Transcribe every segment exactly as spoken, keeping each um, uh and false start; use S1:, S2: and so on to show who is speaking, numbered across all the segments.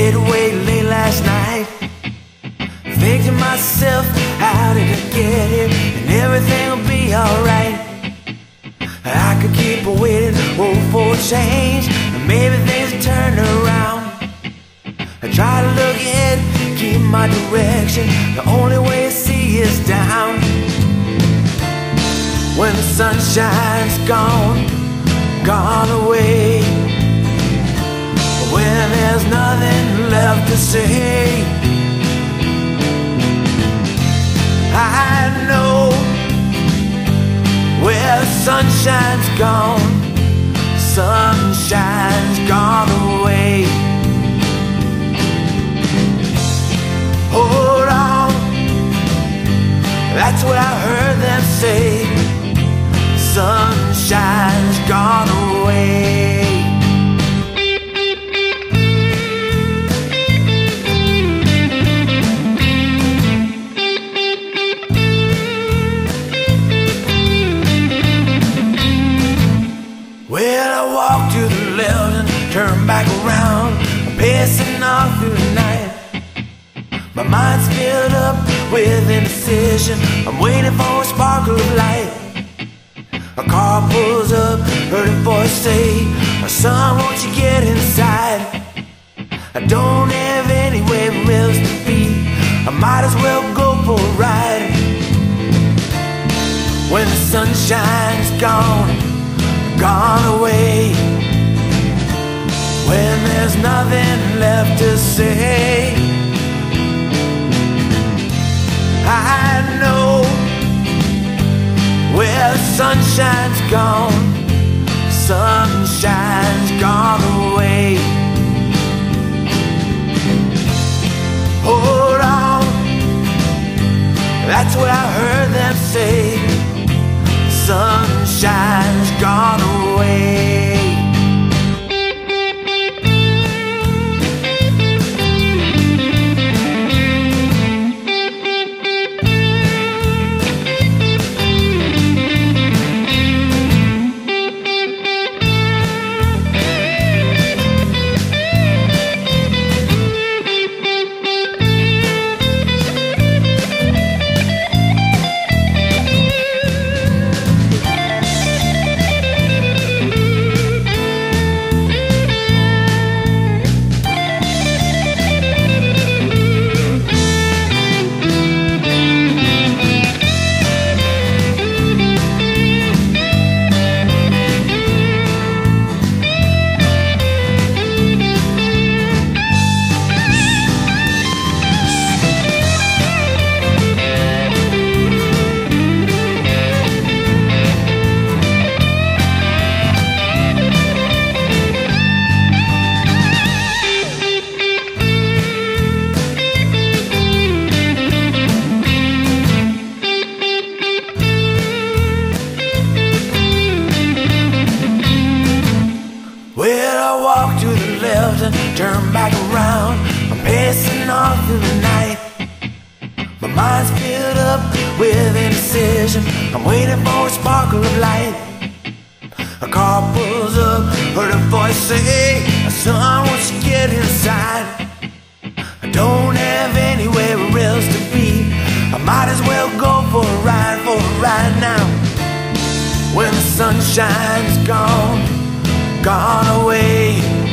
S1: stayed awake late last night, thinking to myself, how did I get here? And everything will be alright. I could keep waiting, hope for change, and maybe things will turn around. I try to look ahead, keep my direction. The only way to see is down. When the sunshine's gone, gone away, when there's nothing left to say, I know where the sunshine's gone, sunshine's gone away. Hold on, that's what I heard them say, sunshine's gone away. Well, I walk to the left and turn back around, I'm pacing off through the night. My mind's filled up with indecision, I'm waiting for a sparkle of light. A car pulls up, heard a voice say, son, won't you get inside? I don't have anywhere else to be, I might as well go for a ride. When the sunshine's gone, gone away, when there's nothing left to say, I know where the sunshine's gone, sunshine's gone away. Hold on, that's what I heard them say, sunshine's gone away. Walk to the left and turn back around, I'm pacing off through the night. My mind's filled up with indecision, I'm waiting for a sparkle of light. A car pulls up, heard a voice say, son, won't you get inside? I don't have anywhere else to be, I might as well go for a ride, for a ride now. When the sunshine's gone, gone away,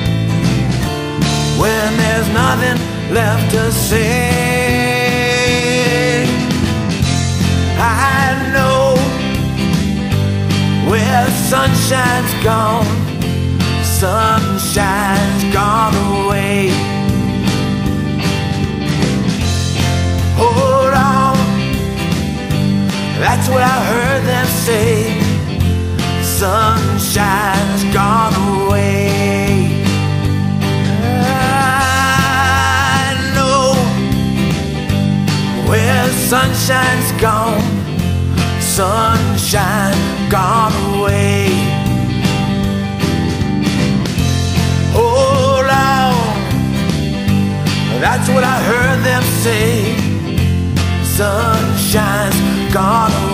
S1: when there's nothing left to say, I know where the sunshine's gone, sunshine's gone away. Hold on, that's what I heard them say, sunshine's gone away. I know where the sunshine's gone, sunshine gone away. Hold on, that's what I heard them say, sunshine's gone away.